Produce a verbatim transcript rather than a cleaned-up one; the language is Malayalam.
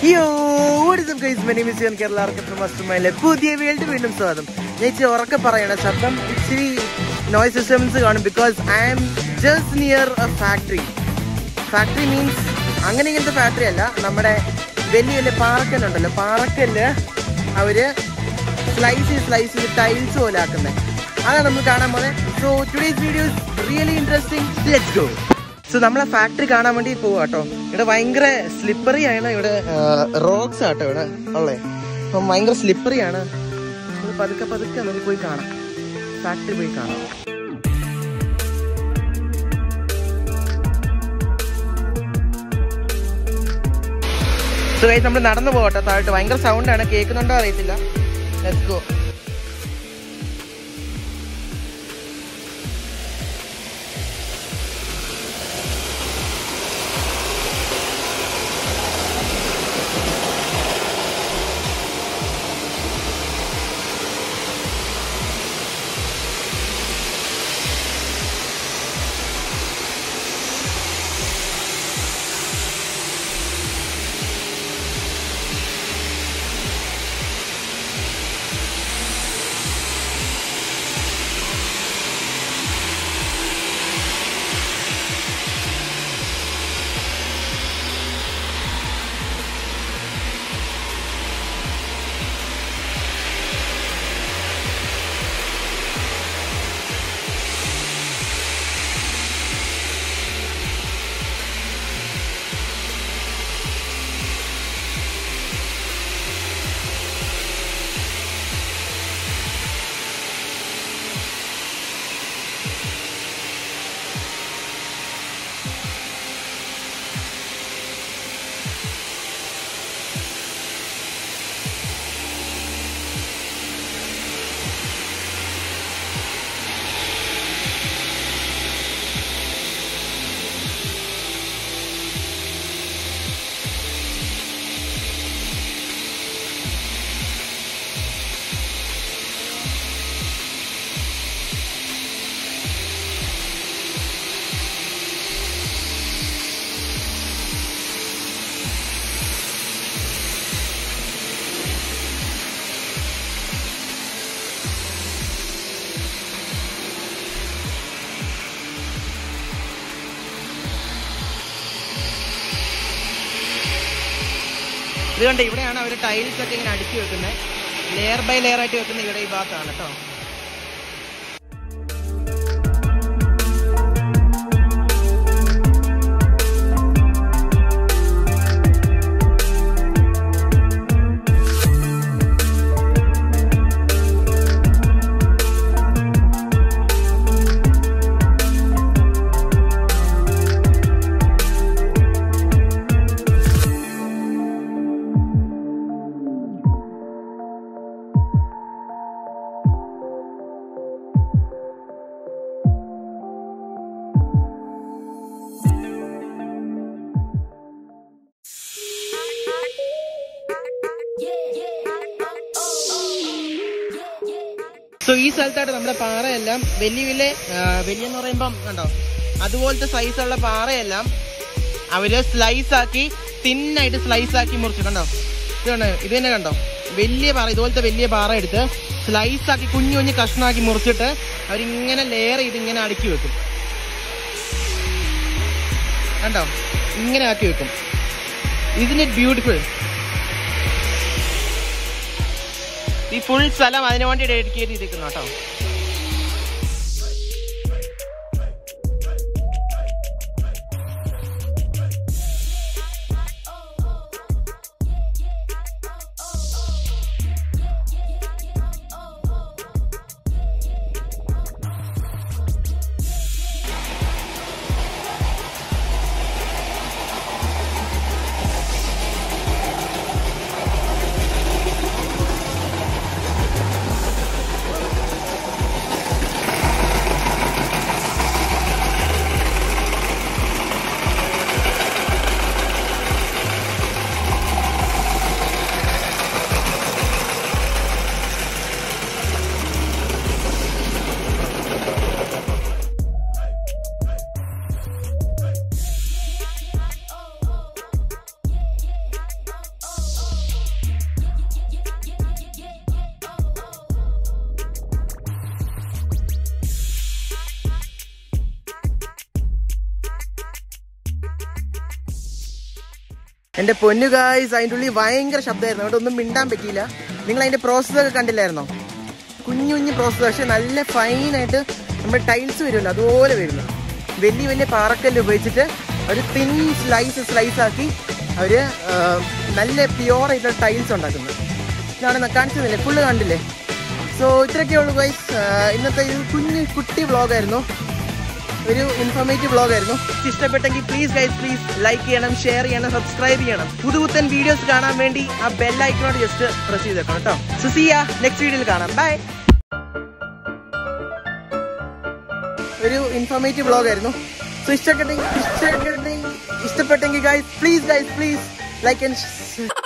Yo, what is up guys? My name is Kerala from MasterminD. പുതിയ വേൾഡ് വീണ്ടും സ്വാഗതം. ഞാൻ ഇച്ചിരി ഉറക്കെ പറയണ ശബ്ദം ഇച്ചിരി നോയ്സ് സിസ്റ്റംസ് കാണും because I am just near a factory. Factory means അങ്ങനെ ഇങ്ങനത്തെ ഫാക്ടറി അല്ല, നമ്മുടെ വലിയ വലിയ പാറക്കല്ലുണ്ടല്ലോ, പാറക്കല്ല് അവർ സ്ലൈസ് ചെയ്ത് സ്ലൈസ് ചെയ്ത് ടൈൽസ് പോലെ ആക്കുന്നത്, അതാണ് നമ്മൾ കാണാൻ പോകുന്നത്. So today's video is really interesting. Let's go. So നമ്മളെ ഫാക്ടറി കാണാൻ വേണ്ടി പോവാ കേട്ടോ. ഇവിടെ ഭയങ്കര സ്ലിപ്പറി ആണ്, ഇവിടെ റോക്സ് ആട്ടോ ഇവിടെ ഉള്ളത്. അപ്പം ഭയങ്കര സ്ലിപ്പറി ആണ്. പതുക്കെ പതുക്കെ നമുക്ക് പോയി കാണാം, ഫാക്ടറി പോയി കാണാം. സോ ഗൈസ് നമ്മൾ നടന്നു പോകട്ടെ താഴോട്ട്. ഭയങ്കര സൗണ്ടാണ്, കേൾക്കുന്നുണ്ടോ അറിയത്തില്ല. Let's go. ഇതുകൊണ്ട് ഇവിടെയാണ് അവർ ടൈൽസ് ഒക്കെ ഇങ്ങനെ അടുക്കി വെക്കുന്നത്, ലെയർ ബൈ ലെയർ ആയിട്ട് വെക്കുന്നത് ഇവിടെ ഈ ഭാഗത്താണ് കേട്ടോ. സോ ഈ സ്ഥലത്തായിട്ട് നമ്മുടെ പാറയെല്ലാം വലിയ വലിയ വലിയെന്ന് പറയുമ്പം കണ്ടോ, അതുപോലത്തെ സൈസുള്ള പാറയെല്ലാം അവര് സ്ലൈസ് ആക്കി തിന്നായിട്ട് സ്ലൈസ് ആക്കി മുറിച്ചു. കണ്ടോ, ഇത് കണ്ടോ, ഇത് തന്നെ കണ്ടോ, വലിയ പാറ, ഇതുപോലത്തെ വലിയ പാറ എടുത്ത് സ്ലൈസ് ആക്കി കുഞ്ഞു കുഞ്ഞു കഷ്ണമാക്കി മുറിച്ചിട്ട് അവരിങ്ങനെ ലെയർ ചെയ്ത് ഇങ്ങനെ അടുക്കി വെക്കും. കണ്ടോ, ഇങ്ങനെ ആക്കി വെക്കും. Isn't it beautiful? ഈ ഫുൾ സ്ഥലം അതിനു വേണ്ടി ഡെഡിക്കേറ്റ് ചെയ്തിരിക്കുന്നു കേട്ടോ. എൻ്റെ പൊന്നു ഗായ്സ്, അതിൻ്റെ ഉള്ളിൽ ഭയങ്കര ശബ്ദമായിരുന്നു, അവിടെ ഒന്നും മിണ്ടാൻ പറ്റിയില്ല. നിങ്ങൾ അതിൻ്റെ പ്രോസസ്സൊക്കെ കണ്ടില്ലായിരുന്നോ? കുഞ്ഞു കുഞ്ഞു പ്രോസസ്സ്, പക്ഷെ നല്ല ഫൈനായിട്ട് നമ്മുടെ ടൈൽസ് വരുമല്ലോ അതുപോലെ വരുന്നു. വലിയ വലിയ പാറക്കല്ല് ഉപയോഗിച്ചിട്ട് ഒരു തിൻ സ്ലൈസ് സ്ലൈസ് ആക്കി അവർ നല്ല പ്യുവർ ആയിട്ടുള്ള ടൈൽസ് ഉണ്ടാക്കുന്നത്. ഇതാണ് കാണിച്ചതില്ലേ, ഫുള്ള് കണ്ടില്ലേ? സോ ഇത്രയൊക്കെ ഉള്ളൂ ഗൈസ്. ഇന്നത്തെ ഒരു കുഞ്ഞു കുട്ടി വ്ളോഗായിരുന്നു, ഒരു ഇൻഫോർമേറ്റീവ് വ്ളോഗായിരുന്നു. ഇഷ്ടപ്പെട്ടെങ്കിൽ പ്ലീസ് ഗൈസ് പ്ലീസ് ലൈക്ക് ചെയ്യണം, ഷെയർ ചെയ്യണം, സബ്സ്ക്രൈബ് ചെയ്യണം. പുതുപുത്തൻ വീഡിയോസ് കാണാൻ വേണ്ടി ആ ബെൽ ഐക്കണോട് ജസ്റ്റ് പ്രസ് ചെയ്തേക്കണം കേട്ടോ. സോ സീ യാ നെക്സ്റ്റ് വീഡിയോയിൽ കാണാം. ബൈ. ഒരു ഇൻഫോർമേറ്റീവ് വ്ളോഗായിരുന്നു. സോ ഇഷ്ടപ്പെട്ടെങ്കിൽ ഇഷ്ടപ്പെട്ടെങ്കിൽ ഇഷ്ടപ്പെട്ടെങ്കിൽ guys please guys please like and